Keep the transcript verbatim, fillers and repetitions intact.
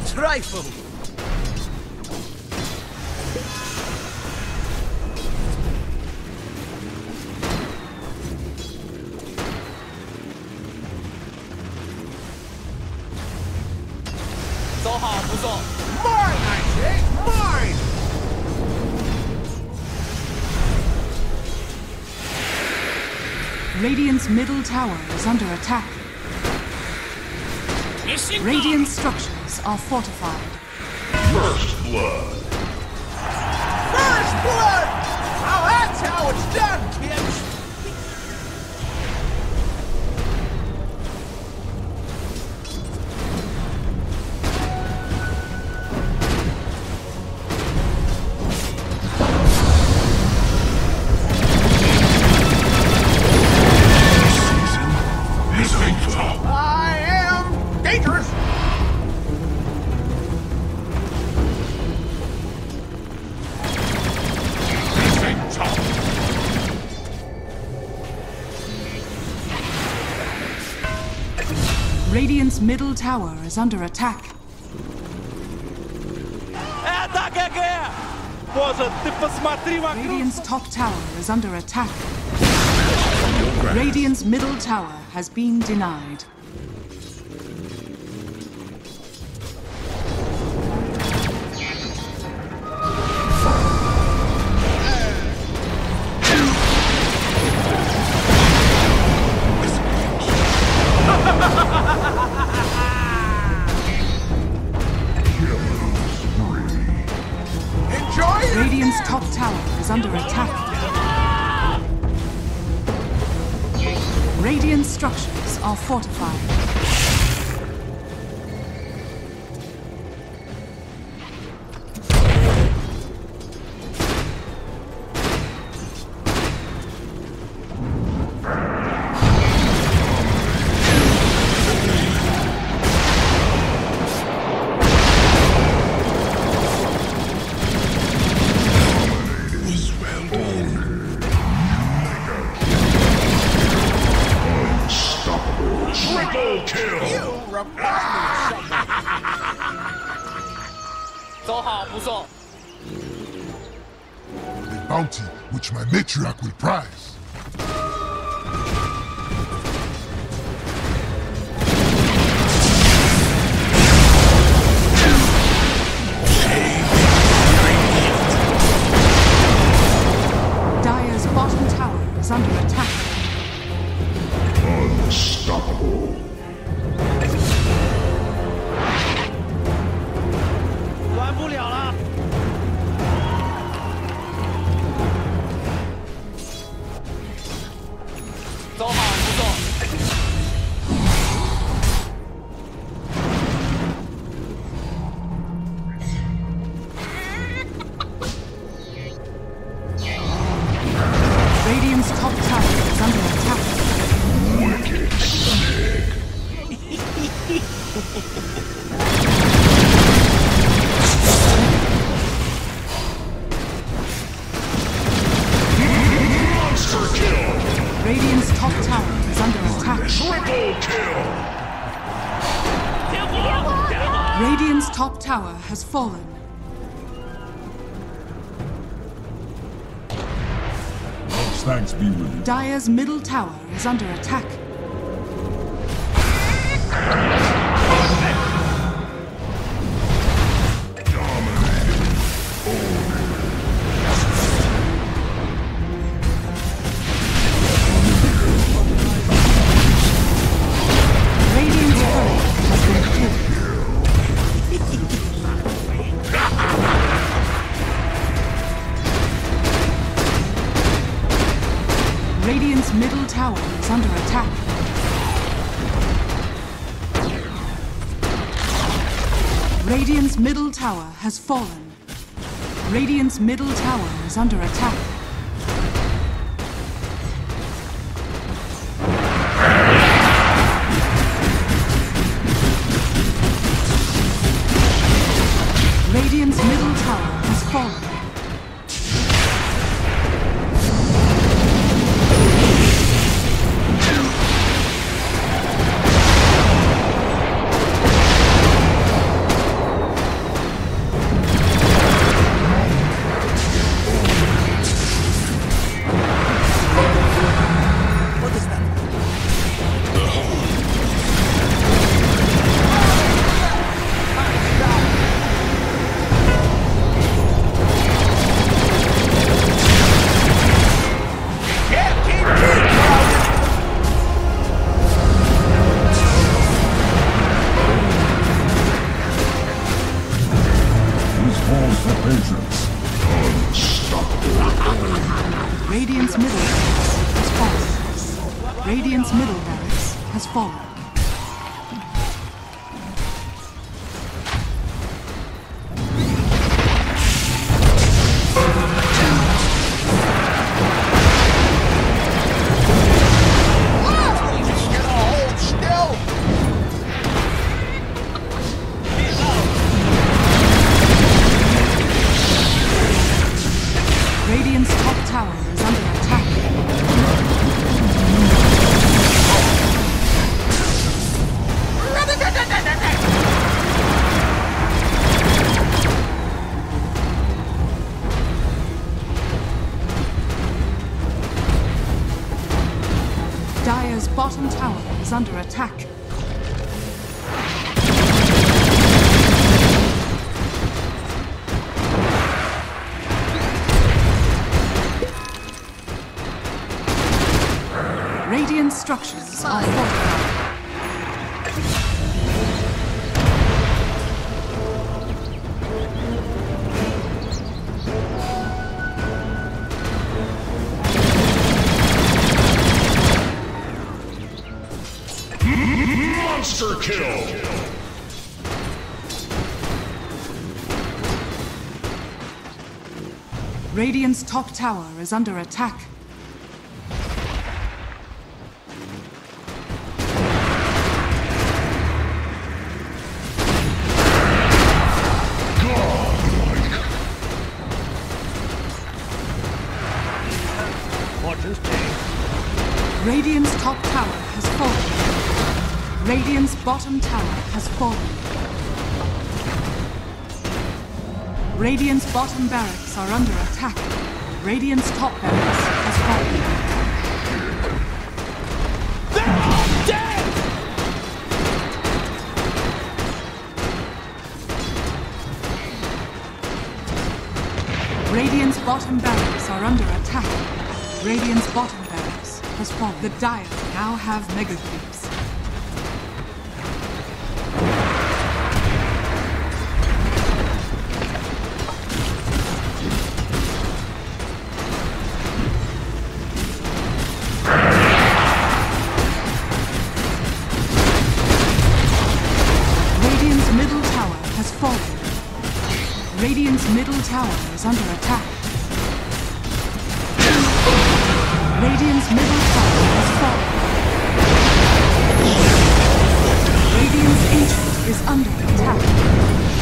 trifle! 走好不送。 Mine, I say! Mine! Radiant's middle tower is under attack. Radiant structures are fortified. First blood. First blood! Now that's how it's done, kids! I am dangerous! Radiant's middle tower is under attack. Это ГГ! Боже, ты посмотри вокруг! Radiant's top tower is under attack. Radiant's middle tower has been denied. Enjoy it! Radiant's top tower is under attack. Radiant structures are fortified. Triple kill! You remind me of something! 走好不送。 A bounty which my matriarch will prize. Dire's bottom tower is under attack. Unstoppable. 玩不了了。 走好不送。 Radiant's top tower is under attack. Wicked sick. Monster kill! Radiant's top tower is under attack. Triple kill! Radiant's top tower has fallen. God's thanks be with you. Dire's middle tower is under attack. Radiant's turret has been killed. Radiant's middle tower is under attack. Radiant's middle tower has fallen. Radiant's middle tower is under attack. Radiant's middle tower has fallen. Radiant's middle barracks has fallen. Radiant's middle barracks has fallen. Radiant's top tower is under attack. Dire's bottom tower is under attack. Radiant structures are fortified. Monster kill! Radiant's top tower is under attack. Radiant's top tower has fallen. Radiant's bottom tower has fallen. Radiant's bottom barracks are under attack. Radiant's top barracks has fallen. They're all dead! Radiant's bottom barracks are under attack. Radiant's bottom barracks has fallen. The Dire now have mega creeps. Radiant's middle tower has fallen. Radiant's middle tower is under attack. Radiant's middle tower has fallen. Radiant's ancient is under attack.